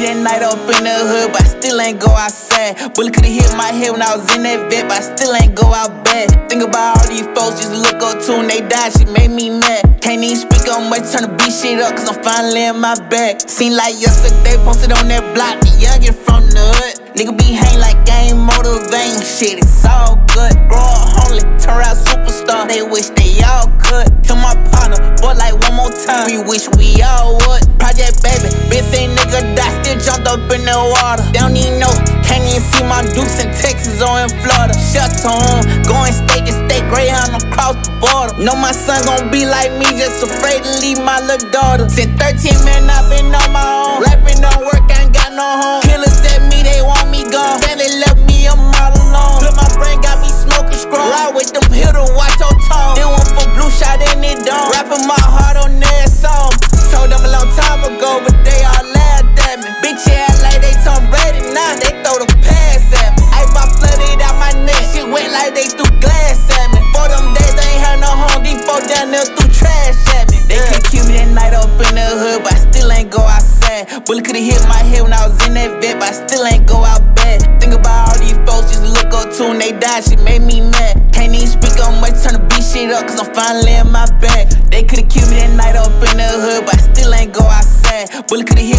me that night up in the hood, but I still ain't go outside. Bullet could've hit my head when I was in that vet, but I still ain't go out bad. Think about all these folks just look up to when they die, shit made me mad. Can't even speak on much, turn to beat shit up, cause I'm finally in my bag. Seem like yesterday, posted on that block, the youngin' from the hood. Nigga be hang like game motivating shit, it's all good. Grow up homely, turn out superstar, they wish they all could. Kill my partner, but like one more time, we wish we all would. Project baby, bitch ain't nigga die, still jumped up in the water. They don't even know, can't even see my dukes in Texas or in Florida. Shut to home, going state to state, Greyhound across the border. Know my son gon' be like me, just afraid to leave my little daughter. Since 13, man, I been on my own. Life been on work, I ain't got no home. Killers at me, they want me gone. Family left me, I'm all alone. Look, my brain got me smoking strong. Ride with them hitters, watch your tone. They want for blue shot in it dome. Rapping my heart on their song. Told them a long time ago, but they all laughed at me. Bitch ass like they Tom Brady, nah, they throw the pass at me. I bought flooded out my neck, shit wet like they threw glass at me. For them days, they ain't had no Home Depot down there threw trash at me. They could kill me that night up in the hood, but I still ain't go outside. Bullet could've hit my head when I was in that vet, but I still ain't go out bad. Think about all these folks just look up to when they die, shit made me mad. Can't even speak on much, turn to beat shit up, cause I'm finally in my bag. They could've killed me that night up in the hood, but I still ain't go outside. Bullet could've hit